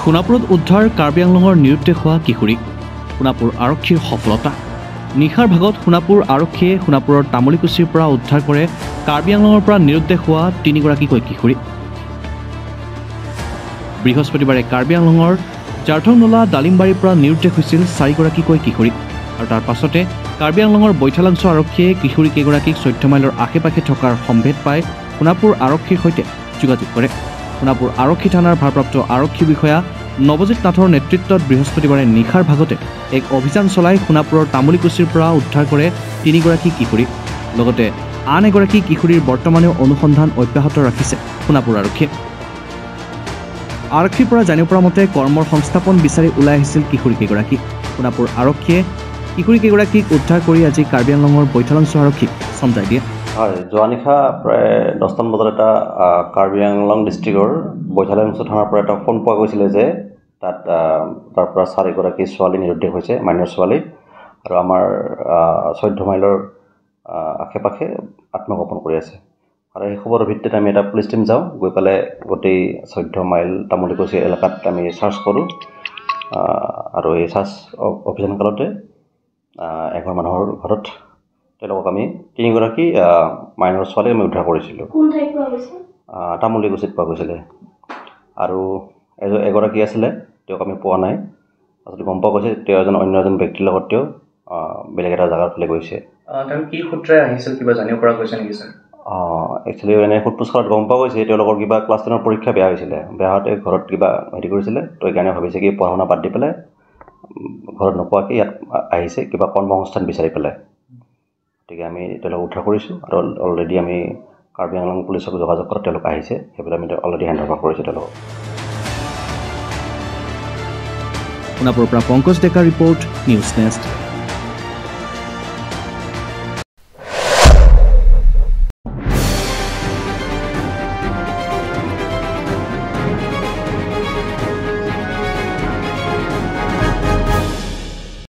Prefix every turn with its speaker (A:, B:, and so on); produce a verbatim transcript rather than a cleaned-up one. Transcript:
A: সোণাপুৰত উদ্ধাৰ কাৰ্বি আংলঙৰ নিৰুদ্দেশ হোৱা কিশোৰী সোণাপুৰ আৰক্ষীৰ সফলতা নিশাৰ ভাগত সোণাপুৰ আৰক্ষীয়ে সোণাপুৰৰ তামুলীকুছিৰ পৰা উদ্ধাৰ কৰে কাৰ্বি আংলঙৰ পৰা নিৰুদ্দেশ হোৱা তিনিগৰাকীকৈ কিশোৰী বৃহস্পতিবাৰে কাৰ্বি আংলঙৰ জাৰথংনলা ডালিমবাৰীৰ পৰা নিৰুদ্দেশ হৈছিল চাৰিগৰাকীকৈ কিশোৰী আৰু তাৰ পাছতে কাৰ্বি আংলঙৰ বৈঠালাংশ আৰক্ষীয়ে কিশোৰী কেইগৰাকীক চৈধ্য মাইলৰ আশে পাশে থকাৰ সম্ভেদ পাই সোণাপুৰ আৰক্ষীৰ সৈতে যোগাযোগ কৰে সোণাপুৰ আৰক্ষী থানাৰ ভাৰপ্ৰাপ্ত আৰক্ষী বিষয়া নৱজিৎ নাথৰ নেতৃত্বত বৃহস্পতিবাৰে নিশাৰ ভাগতে এক অভিযান চলাই সোণাপুৰৰ তামুলীকুছিৰ পৰা উদ্ধাৰ কৰে তিনিগৰাকী কিশোৰী লগতে আন এগৰাকী কিশোৰীৰ বৰ্তমানেও অনুসন্ধান অব্যাহত ৰাখিছে সোণাপুৰ আৰক্ষীয়ে আৰক্ষীৰ পৰা জানিব পৰা মতে কৰ্মৰ সংস্থাপন বিচাৰি ওলাই আহিছিল কিশোৰী কেইগৰাকী সোণাপুৰ আৰক্ষীয়ে কিশোৰী কেইগৰাকীক উদ্ধাৰ কৰি আজি কাৰ্বি আংলঙৰ বৈঠালাংশ আৰক্ষীক চমজাই দিয়ে
B: হয় যোৱা নিশা প্ৰায় দহটামান বজাত এটা কাৰ্বি আংলং ডিষ্ট্ৰিক্টৰ বৈঠালাংশ থানাৰ পৰা এটা ফোন পোৱা গৈছিলে যে তাত তাৰ পৰা চাৰিগৰাকী ছোৱালী নিৰুদ্দেশ হৈছে মাইনৰ ছোৱালী আৰু আমাৰ চৈধ্য মাইলৰ আশে পাশে আত্মগোপন কৰি আছে আৰু এই খবৰৰ ভিত্তিত আমি এটা পুলিচ টিম যাওঁ গৈ পেলাই গোটেই চৈধ্য মাইল তামুলীকুছি এলেকাত আমি চাৰ্চ কৰোঁ আৰু এই চাৰ্চ অভিযানকালতে এঘৰ মানুহৰ ঘৰত তেওঁলোকক আমি তিনিগৰাকী মাইনৰ ছোৱালী আমি উদ্ধাৰ কৰিছিলোঁ তামুলীকুছিত পোৱা গৈছিলে আৰু এগৰাকী আছিলে তেওঁক আমি পোৱা নাই আচলতে গম পোৱা গৈছে তেওঁ এজন অন্য এজন ব্যক্তিৰ লগত তেওঁ বেলেগ এটা জেগাৰ ফালে গৈছে
C: তেওঁ কি সূত্ৰে আহিছিল কিবা জানিব পৰা গৈছে নেকি ছাৰ
B: একচুৱেলি এনে সোধ পোছ কৰাত গম পোৱা গৈছে তেওঁলোকৰ কিবা ক্লাছ টেনৰ পৰীক্ষা বেয়া হৈছিলে বেয়া হওঁতে ঘৰত কিবা হেৰি কৰিছিলে তো সেইকাৰণে ভাবিছে কি পঢ়া শুনা বাদ দি পেলাই ঘৰত নোপোৱাকৈ ইয়াত আহিছে কিবা কৰ্মসংস্থান বিচাৰি পেলাই গতিকে আমি তেওঁলোকক উদ্ধাৰ কৰিছোঁ আৰু অলৰেডি আমি কাৰ্বি আংলং পুলিচক যোগাযোগ কৰাত তেওঁলোক আহিছে সেইবিলাক আমি অলৰেডি হেণ্ড অভাৰ কৰিছোঁ তেওঁলোকক
A: সোণাপুৰৰ পৰা পংকজ ডেকাৰ ৰিপৰ্ট নিউজ নেক্সট।